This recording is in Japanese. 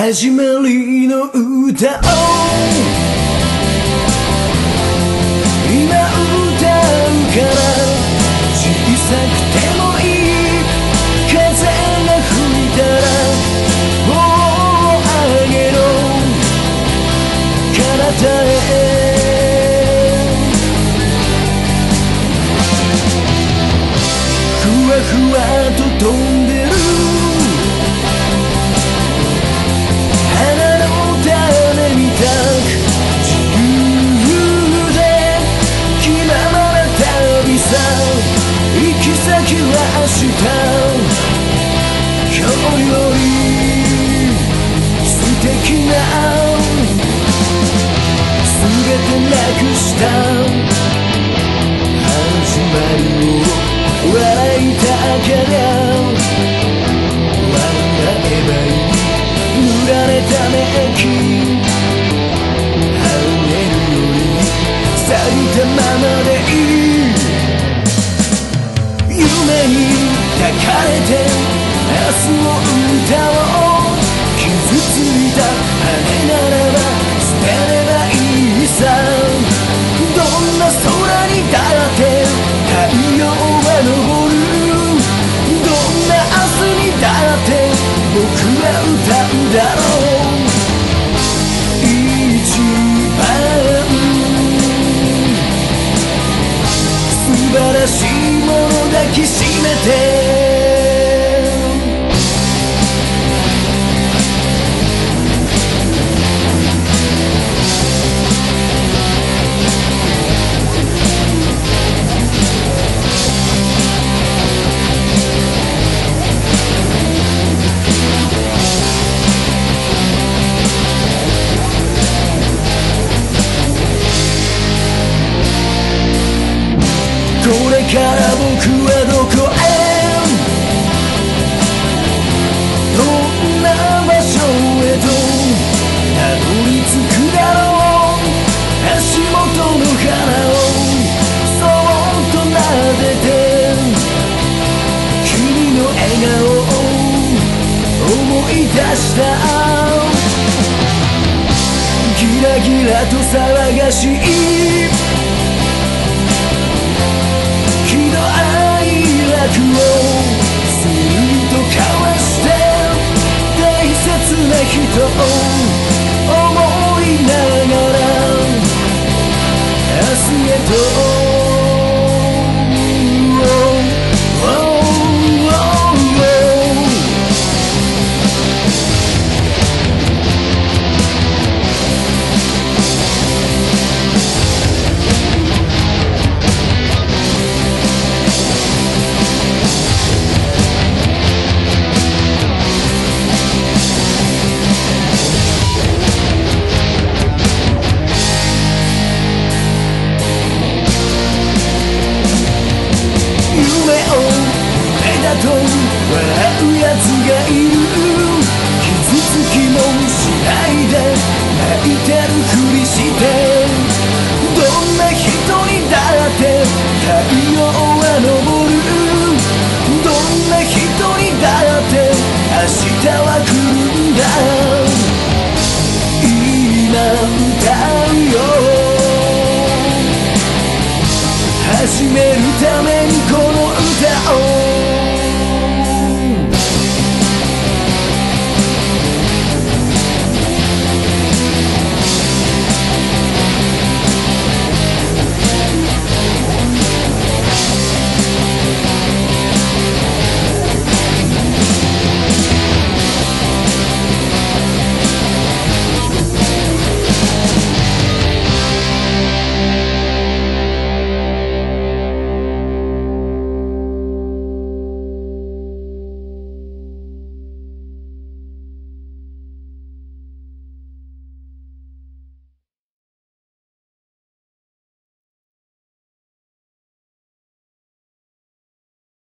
始まりの歌を今歌うから小さくてもいい風が吹いたらもうあげろ彼方へふわふわと飛んでる行き先は明日今日より素敵な全てなくした始まりを笑いたけりゃ笑えばいい塗られたメイキ晴れるより咲いたままでいい夢に抱かれて明日を歌おう傷ついた羽ならば捨てればいいさどんな空にだって太陽は昇るどんな明日にだって僕は歌うだろう一番素晴らしいもの抱きしめてこれから僕はどこへどんな場所へとたどり着くだろう足元の花をそっと撫でて君の笑顔を思い出したギラギラと騒がしいをスーッと交わして大切な人を思いながら明日へとと笑うやつがいる傷つきもしないで泣いてるふりしてどんな人にだって太陽は昇るどんな人にだって明日は来るんだ今歌うよ始める